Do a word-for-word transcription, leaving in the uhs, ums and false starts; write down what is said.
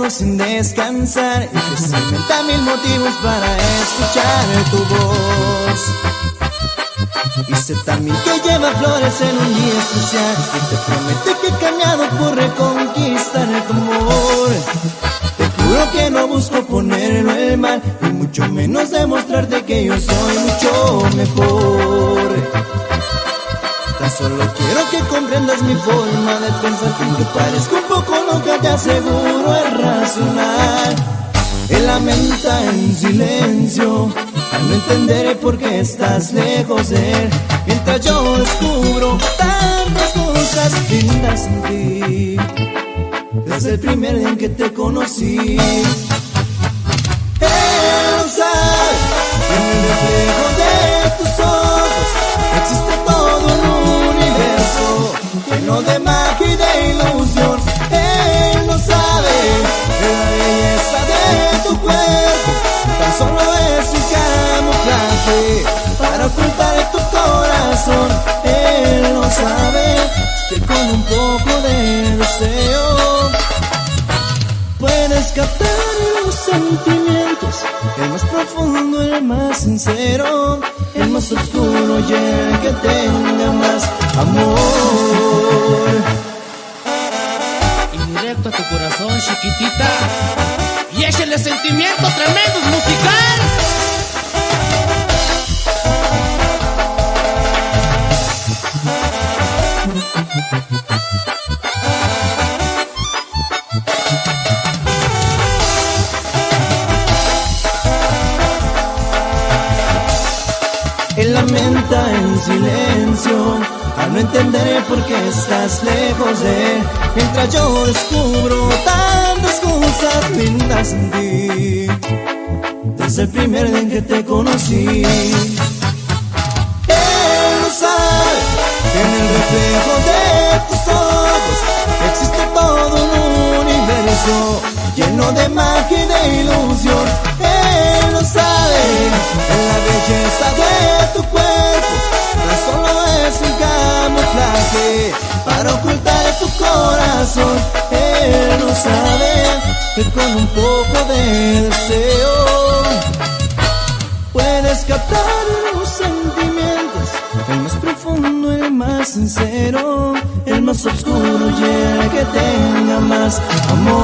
duermo sin descansar y que se inventa mil motivos para escuchar tu voz. Y sé también que lleva flores en un día especial y te promete que he cambiado por reconquistar tu amor. Te juro que no busco ponerlo en mal, ni mucho menos demostrarte que yo soy mucho mejor. Tan solo quiero que comprendas mi forma de pensar, que parezco un poco loca, te aseguro es racional. Él lamenta en silencio al no entender por qué estás lejos de él, mientras yo descubro tantas cosas lindas en ti. Desde el primer día en que te conocí, él no sabe que en el reflejo de tus ojos existe todo un universo lleno de magia y de ilusión. Él no sabe que la belleza de tu cuerpo tan solo es un camuflaje para ocultar tu corazón. Él no sabe que con un poco de deseo puedes captar los sentimientos, el más profundo, el más sincero, el más oscuro y el que tenga más amor. Y directo a tu corazón, chiquitita, y échale sentimiento tremendo musical. Él lamenta en silencio al no entender por qué estás lejos de él, mientras yo descubro tantas cosas lindas en ti. Desde el primer día en que te conocí, él no sabe que en el reflejo de tus ojos existe todo un universo lleno de magia y de ilusión. Él no sabe que la belleza de tu cuerpo tan solo es un camuflaje para ocultar tu corazón. Él no sabe que con un poco de deseo puedes captar los sentimientos, el más profundo, el más sincero, el más oscuro y el que tenga más amor.